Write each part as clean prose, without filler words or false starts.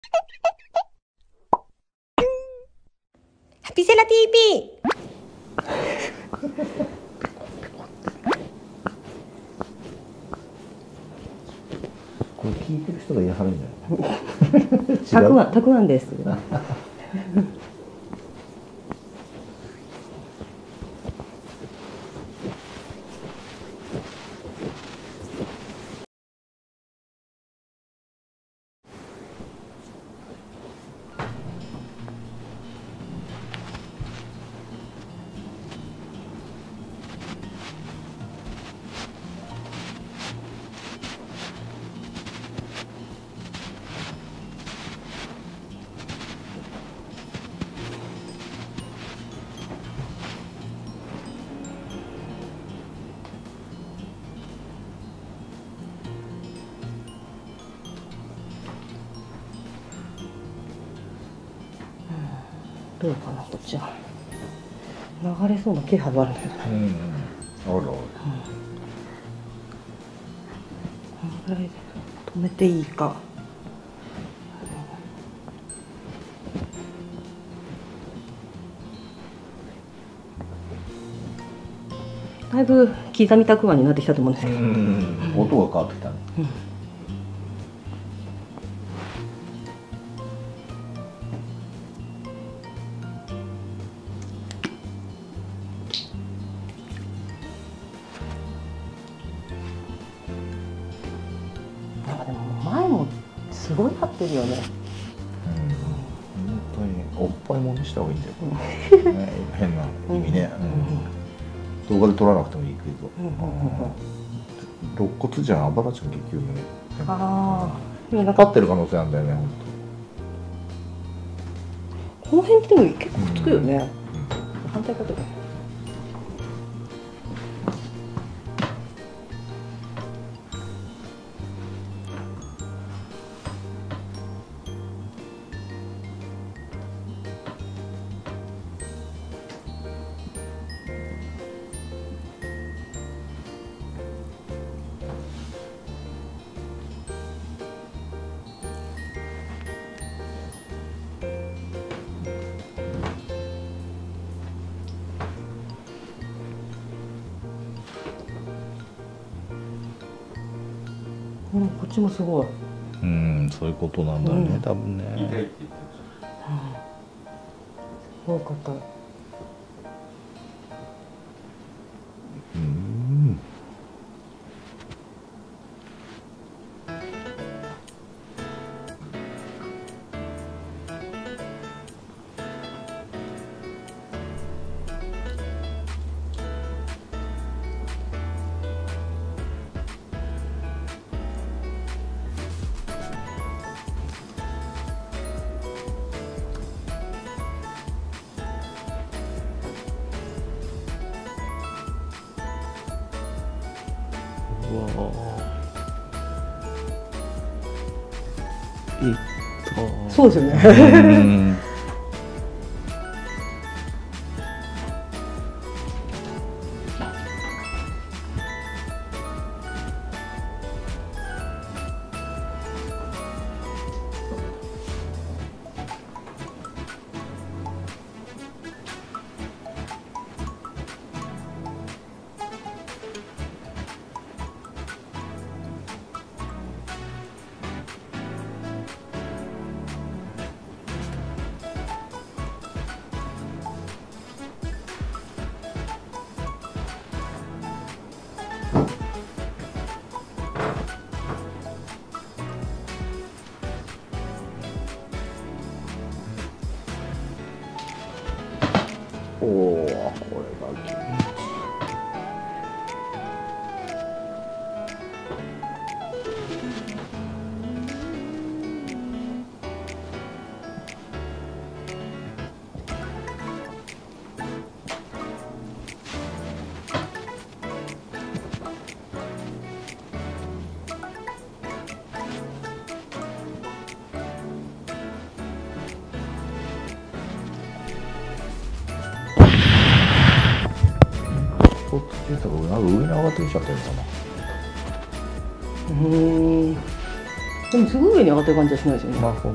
ハピセラ TV。 これ聞いてる人が癒されるんじゃない？ たくあんです。どうかな、こっちは流れそうな気配があるんだよね。 あら、 このぐらいで止めていいか。だいぶ刻みたくあんになってきたと思うんですけど、 音が変わってきたね。 なんかでも前もすごい張ってるよね。 本当におっぱいものした方がいいんだよ。変な意味ね。動画で撮らなくてもいいけど。肋骨じゃん、あばらちゃん激有名。 ああ、 立ってる可能性あるんだよね、本当。 この辺ってでも結構くっつくよね。反対かけて。こっちもすごい。 そういうことなんだね、多分ね。 多かった。そうですよね。 おお、これが気持ちいい。スポーツ検索がなんか上に上がってきちゃってるのかな。 でもすぐ上に上がってる感じはしないですよね。 まあそう。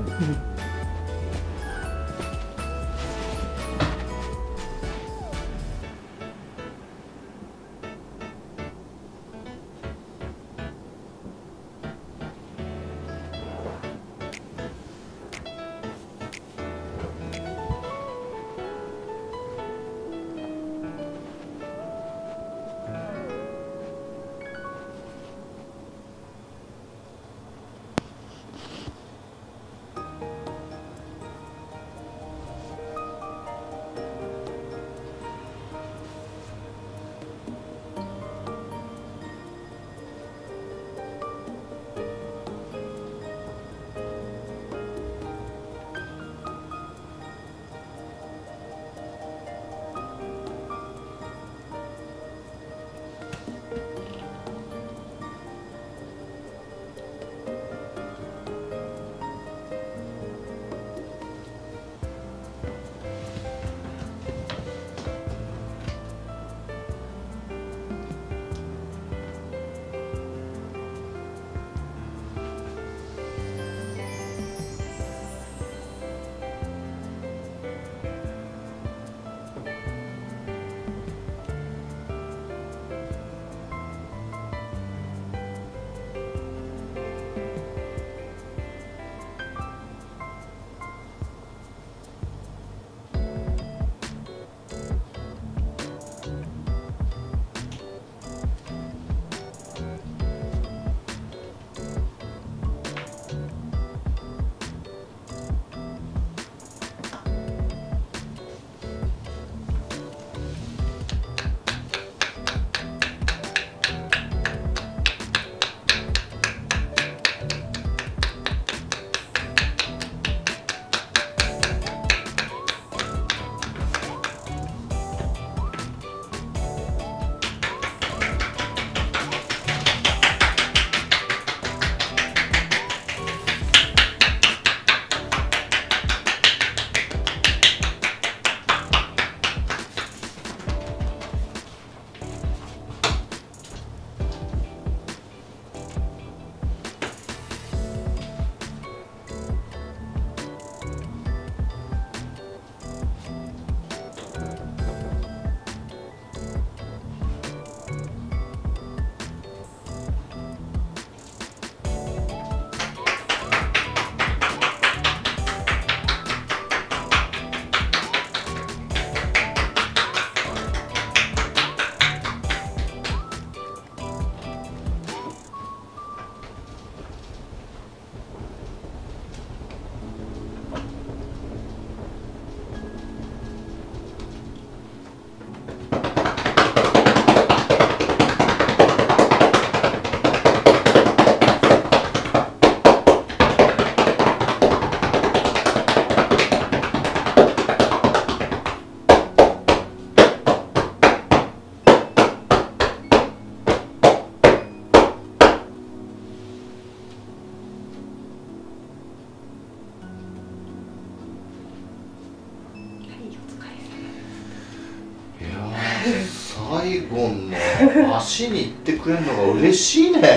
最後の足に行ってくれるのが嬉しいね。マ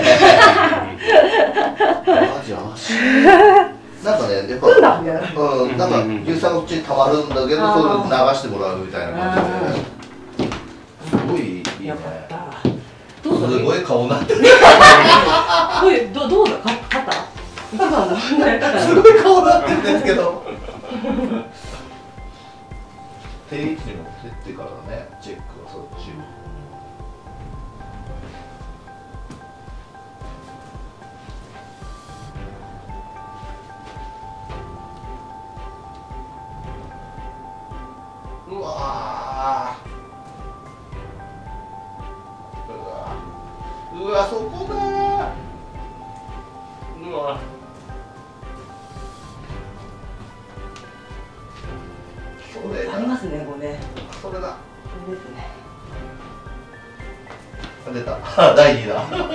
ジ足。なんかね、やっぱ、なんか硫酸がこっちに溜まるんだけど、それを流してもらうみたいな感じで。すごいいいね。すごい顔になってる。 どうだ、勝った。一番の。 すごい顔になってるんですけど。定位置に持ってってからね、チェックはそっちを。うわー、うわそこだー。うわそれだ。 ありますね、これね。 それだ。 これですね。 出た。第2だ。 ちょっと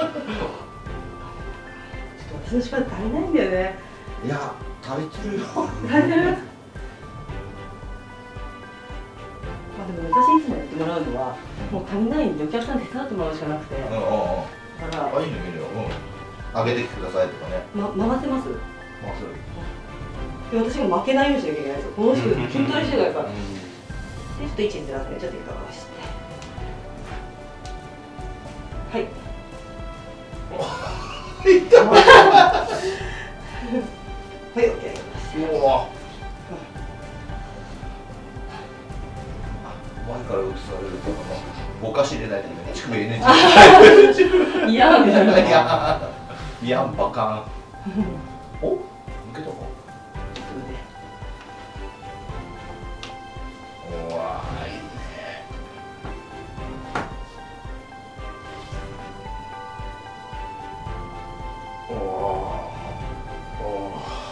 私の力足りないんだよね。 いや、足りてるよ。 足りてる。まあでも私いつもやってもらうのはもう足りないんでお客さん手伝ってもらうしかなくて。だから。 あ、いいね、いいね。 上げてきてくださいとかね。 回せます。 回せる。 で私が負けないようにしなきゃいけないんですよ。この人筋トレしてるから。でちょっと位置にずらすね。ちょっと高くして。はい。 いった。 はい、OK です。 うわ。前から映されるからな。ぼかし入れないといけない。乳首 NG。 いやみたいな。 いやバカン。お？抜けたか？おわーいいね。おお。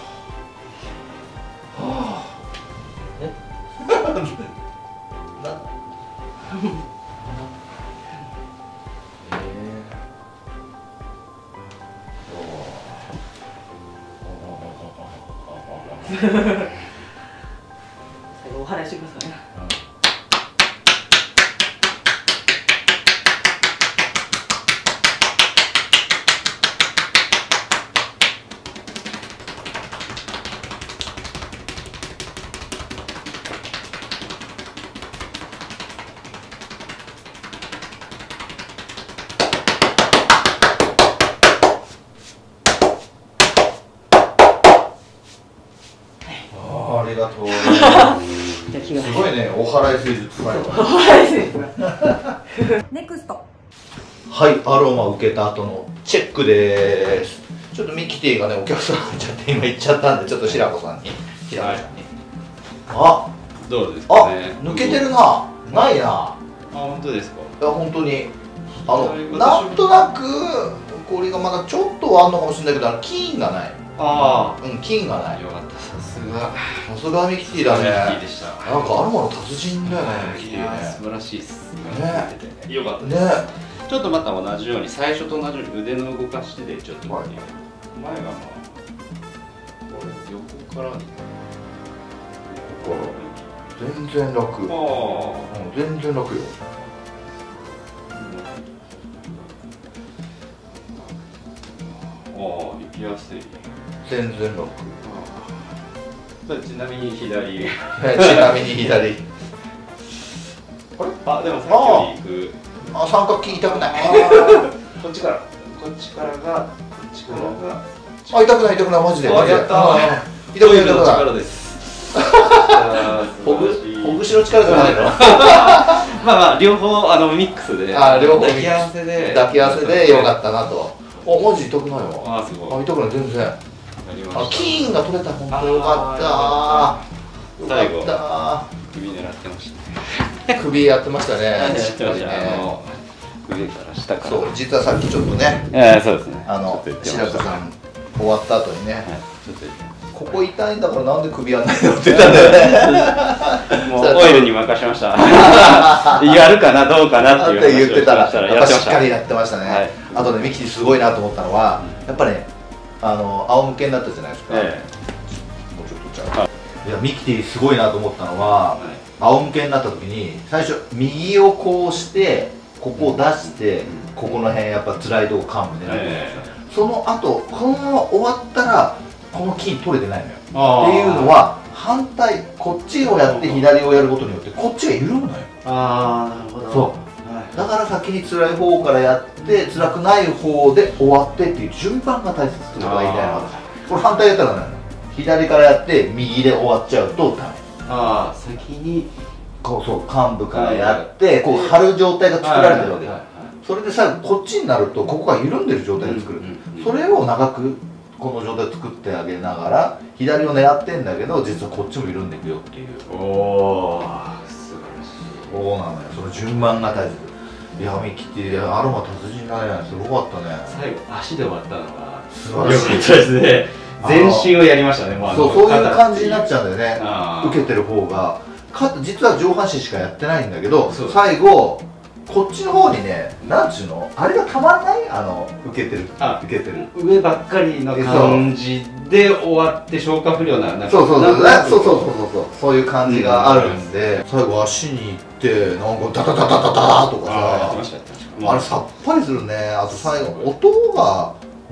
え？な。 最後お祓いしてくださいね。 ありがとう。すごいね、お祓い施術。 お祓い施術。 ネクスト。 はい、アロマ受けた後のチェックです。ちょっとミキティがね、お客さん入っちゃって今行っちゃったんで、ちょっと白子さんに。あ、 どうですかね。 抜けてるな。ないな。 あ、本当ですか。 いや、本当に。なんとなく、これがまだちょっとあんのかもしれないけど、金がない。 ああ、 金がない。 よかった。さすが。 さすがミキティだね。 ミキティでした。 なんかアロマの達人だよね、ミキティね。 素晴らしいっす。 ね。 よかったです。ちょっとまた同じように、最初と同じように腕の動かしでちょっと前がまあ、これ横から。 全然楽。全然楽よ。 行きやすい。 全然楽。 ちなみに左。 ちなみに左。 あ、でもさっきより行く。 あ、三角筋痛くない。 こっちからが、こっちからが。 あ、痛くない痛くない、マジで。 やったー。 痛くない痛くない。 力です。 ほぐしの力じゃないの。 まあ両方ミックスで。 両方抱き合わせで。 抱き合わせでよかったなと。マジ痛くないわ。 あ、すごい。 痛くない全然。金が取れた、本当よかった。 最後。 よかった。 首狙ってましたね。 首やってましたね。 知ってました。上から下から。 そう、実はさっきちょっとね。 そうですね。 白子さん終わった後にね。 ちょっと。 ここ痛いんだからなんで首やんないのって言ったんだよね。 もうオイルに任せました。やるかなどうかなって言ってたらやっぱしっかりやってましたね。あとね、ミキティすごいなと思ったのはやっぱね、仰向けになったじゃないですか。もうちょっとちゃう。いや、ミキティすごいなと思ったのは仰向けになった時に最初右をこうしてここを出してここの辺やっぱ辛いとこ幹部でね。その後このまま終わったらこの筋取れてないのよ。っていうのは反対、こっちをやって左をやることによってこっちが緩むのよ。 ああ、なるほど。 そう、だから先に辛い方からやって辛くない方で終わってっていう順番が大切ってことが言いたいの。これ反対やったらね、左からやって右で終わっちゃうとダメ。 ああ、先にこう、そう、幹部からやってこう張る状態が作られてるわけ。それで最後こっちになるとここが緩んでる状態で作る。それを長くこの状態作ってあげながら左を狙ってんだけど実はこっちも緩んでいくよっていう。 おお、素晴らしい。 そうなのよ、その順番が大切。いや、ミキティアロマ達人だね。すごかったね。 最後足で終わったのが素晴らしい。 よかったですね。全身をやりましたね。 そういう感じになっちゃうんだよね。受けてる方が実は上半身しかやってないんだけど最後こっちの方にね、なんちゅうのあれがたまんない？受けてる上ばっかりの感じで終わって消化不良な。 そういう感じがあるんで、最後足に行ってなんかダダダダダダとかさ、あれさっぱりするね。あと最後音が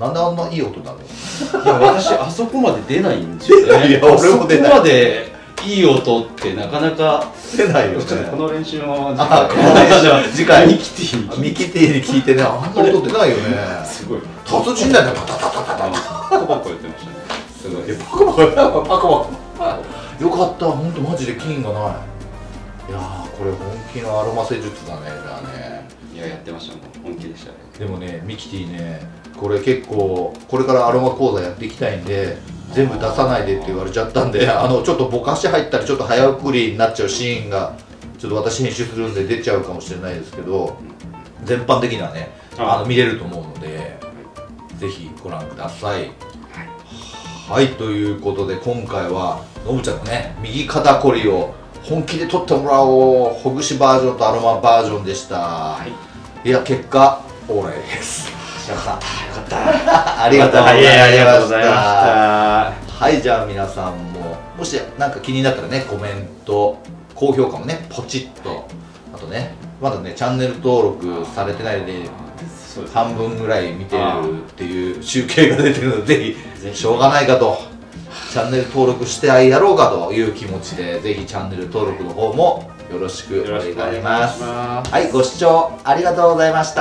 なんであんないい音なの？ いや、私あそこまで出ないんですよね。 いや俺も出ない。 あそこまでいい音ってなかなか出ないよね。 ちょっとこの練習も次回ミキティに聞いてね、あんな音出ないよね。 すごい達人だよね。パタパタパタ。 パコパコ言ってましたね。すごい。 パコパコパコパコ。よかった、本当マジで菌がない。いやー、これ本気のアロマ施術だね。じゃあね。 いや、やってましたもん。本気でしたね。 でもね、ミキティね、これ結構これからアロマ講座やっていきたいんで、全部出さないでって言われちゃったんで、ちょっとぼかし入ったりちょっと早送りになっちゃうシーンがちょっと私編集するんで出ちゃうかもしれないですけど、全般的にはね見れると思うので、ぜひご覧ください。はい、ということで今回はのぶちゃんのね右肩こりを本気で取ってもらおうほぐしバージョンとアロマバージョンでした。はい、いや結果オーライです。よかったありがとうございました。はい、じゃあ皆さんももしなんか気になったらねコメント高評価もねポチッと、あとねまだねチャンネル登録されてないので半分ぐらい見てるっていう集計が出てるので、ぜひしょうがないかとチャンネル登録してやろうかという気持ちで、ぜひチャンネル登録の方もよろしくお願いします。はい、ご視聴ありがとうございました。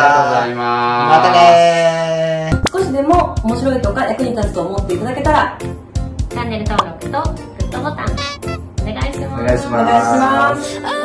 またねー。 少しでも面白いとか役に立つと思っていただけたら、 チャンネル登録とグッドボタンお願いします。 お願いします。